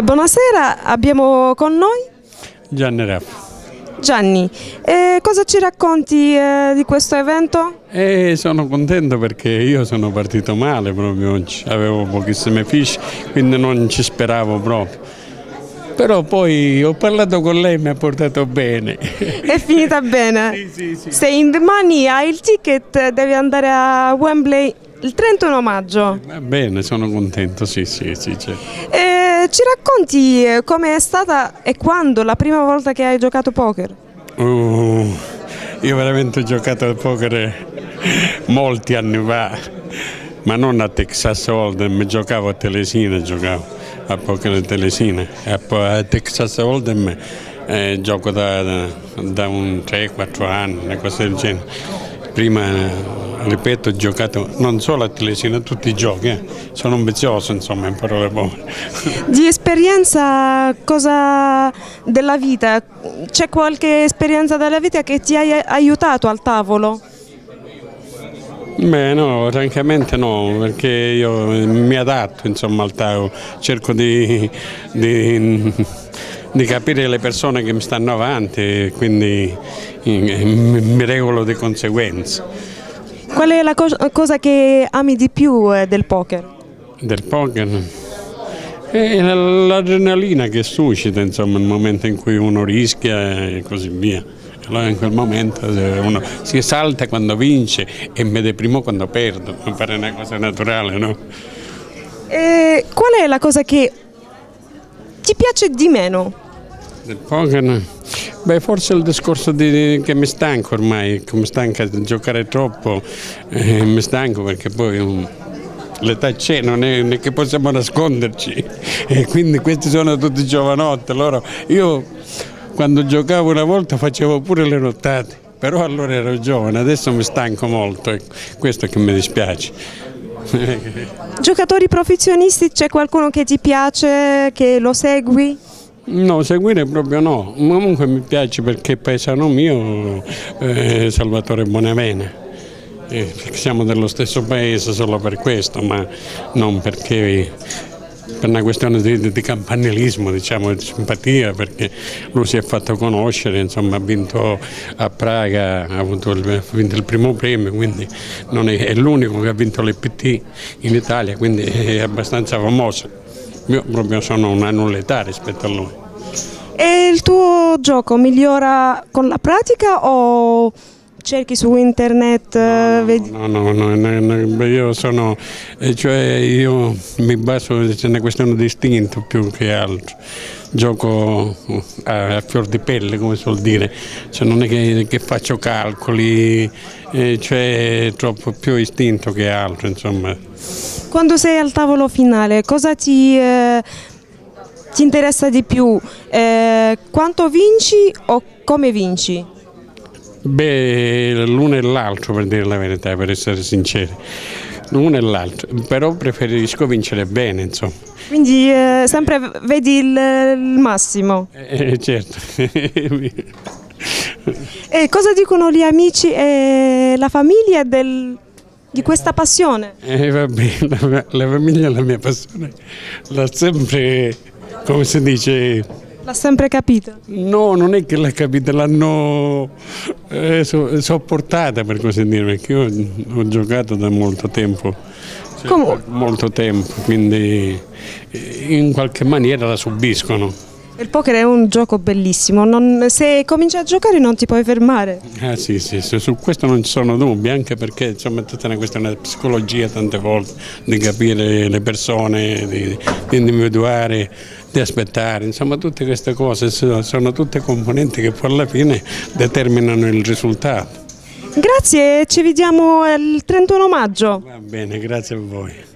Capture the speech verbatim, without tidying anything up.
Buonasera, abbiamo con noi Gianni Raff. Gianni. Eh, cosa ci racconti eh, di questo evento? E sono contento perché io sono partito male proprio oggi, avevo pochissime fiche, quindi non ci speravo proprio. Però poi ho parlato con lei e mi ha portato bene. È finita bene? Sì, sì, sì. Sei in domani, hai il ticket, devi andare a Wembley il trentuno maggio. Va bene, sono contento, sì, sì, sì. Certo. Eh, ci racconti come è stata e quando la prima volta che hai giocato poker? Uh, io veramente ho giocato a poker molti anni fa, ma non a Texas Hold'em, giocavo a Telesina, giocavo a poker a Telesina, a Texas Hold'em eh, gioco da, da, da un tre quattro anni, una cosa del genere. Prima, ripeto, ho giocato non solo a Telesina, a tutti i giochi, eh. Sono ambizioso, insomma, in parole povere. Di esperienza, cosa della vita? C'è qualche esperienza della vita che ti ha aiutato al tavolo? Beh no, francamente no, perché io mi adatto insomma al tavolo, cerco di, di, di capire le persone che mi stanno avanti e quindi mi regolo di conseguenza. Qual è la co cosa che ami di più eh, del poker? Del poker? È l'adrenalina che suscita insomma nel momento in cui uno rischia e così via. Allora in quel momento uno si esalta quando vince e mi deprimo quando perdo, mi pare una cosa naturale, no? E qual è la cosa che ti piace di meno? Del poker? Beh, forse il discorso di, che mi stanco ormai, che mi stanca di giocare troppo, eh, mi stanco perché poi um, l'età c'è, non è, non è che possiamo nasconderci, e quindi questi sono tutti giovanotti, loro, io quando giocavo una volta facevo pure le nottate, però allora ero giovane, adesso mi stanco molto, e questo è che mi dispiace. Giocatori professionisti, c'è qualcuno che ti piace, che lo segui? No, seguire proprio no, comunque mi piace perché è paesano mio, eh, Salvatore Bonavena, eh, siamo dello stesso paese solo per questo, ma non perché per una questione di, di campanilismo, diciamo, di simpatia, perché lui si è fatto conoscere, insomma ha vinto a Praga, ha, avuto il, ha vinto il primo premio, quindi non è, è l'unico che ha vinto l'E P T in Italia, quindi è abbastanza famoso. Io proprio sono una nullità rispetto a lui. E il tuo gioco migliora con la pratica o cerchi su internet? No, vedi? no, no, no, no, no, io sono, cioè io mi baso, c'è una questione di istinto più che altro. Gioco a, a fior di pelle, come suol dire, cioè non è che, che faccio calcoli, eh, cioè è troppo più istinto che altro, insomma. Quando sei al tavolo finale, cosa ti, eh, ti interessa di più? Eh, quanto vinci o come vinci? Beh, l'uno e l'altro, per dire la verità, per essere sinceri, l'uno e l'altro, però preferisco vincere bene, insomma. Quindi eh, sempre vedi il, il massimo? Eh, certo. E cosa dicono gli amici e la famiglia del, di questa passione? Eh, vabbè, la, la famiglia è la mia passione, l'ha sempre, come si dice... L'ha sempre capita? No, non è che l'ha capita, l'hanno eh, so, sopportata per così dire, perché io ho giocato da molto tempo, cioè, molto tempo, quindi in qualche maniera la subiscono. Il poker è un gioco bellissimo, non, se cominci a giocare non ti puoi fermare. Ah sì, sì, sì, su questo non ci sono dubbi, anche perché insomma, è tutta una questione di psicologia tante volte, di capire le persone, di, di individuare, di aspettare, insomma tutte queste cose sono tutte componenti che poi alla fine determinano il risultato. Grazie, ci vediamo il trentuno maggio. Va bene, grazie a voi.